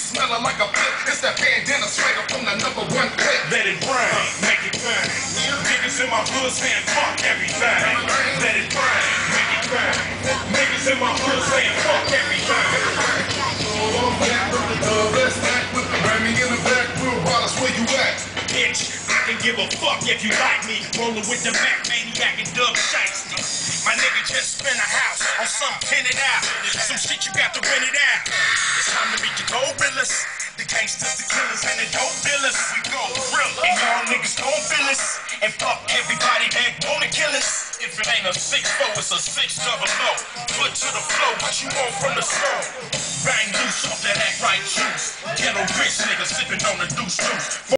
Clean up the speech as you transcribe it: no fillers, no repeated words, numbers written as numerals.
smelling like a pit. It's that bandana straight up from the #1 click. Let it burn, make it burn. Niggas in my hood saying fuck everything. Let it burn, make it burn. Niggas in my hood saying fuck everything. Let's act with the Grammy in the back. Real Wallace, where you at? Bitch, I can give a fuck if you like me. Rolling with the Mac Maniac and Dub Shiesty. My nigga just spent a house on some tenant out. Some shit you got to rent it out. It's time to meet the gorillas, the gangsters, the killers, and the dope dealers. We go real, and y'all niggas gon' feel us. And fuck everybody that wanna kill us. If it ain't a 6-4, it's a 6-0. Foot to the floor, what you want from the stove? Bang loose off that act right juice. Ghetto rich nigga sipping on the deuce juice.